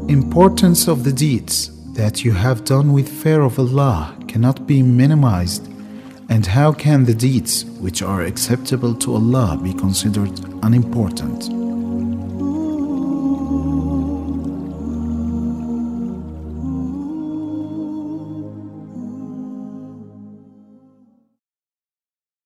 importance of the deeds that you have done with fear of Allah cannot be minimized, and how can the deeds which are acceptable to Allah be considered unimportant?